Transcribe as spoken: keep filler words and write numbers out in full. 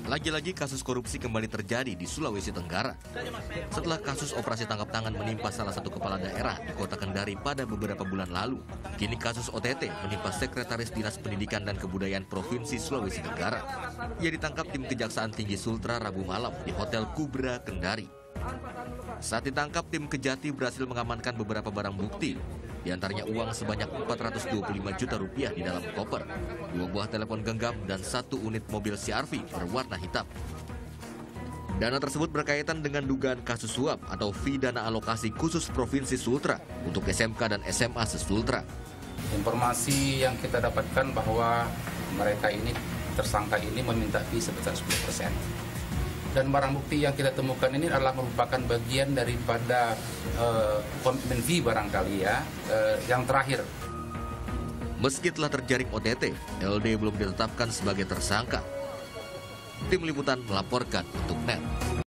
Lagi-lagi kasus korupsi kembali terjadi di Sulawesi Tenggara. Setelah kasus operasi tangkap tangan menimpa salah satu kepala daerah di kota Kendari pada beberapa bulan lalu, kini kasus O T T menimpa Sekretaris Dinas Pendidikan dan Kebudayaan Provinsi Sulawesi Tenggara. Ia ditangkap tim Kejaksaan Tinggi Sultra Rabu malam di Hotel Kubra Kendari. Saat ditangkap, tim Kejati berhasil mengamankan beberapa barang bukti, di antaranya uang sebanyak empat ratus dua puluh lima juta rupiah di dalam koper, dua buah telepon genggam, dan satu unit mobil C R V berwarna hitam. Dana tersebut berkaitan dengan dugaan kasus suap atau fee dana alokasi khusus Provinsi Sultra untuk S M K dan S M A se-Sultra. Informasi yang kita dapatkan bahwa mereka ini, tersangka ini meminta fee sebesar sepuluh persen. Dan barang bukti yang kita temukan ini adalah merupakan bagian daripada uh, komitmen fee barangkali ya, uh, yang terakhir. Meski telah terjaring O T T, L D belum ditetapkan sebagai tersangka. Tim Liputan melaporkan untuk N E T.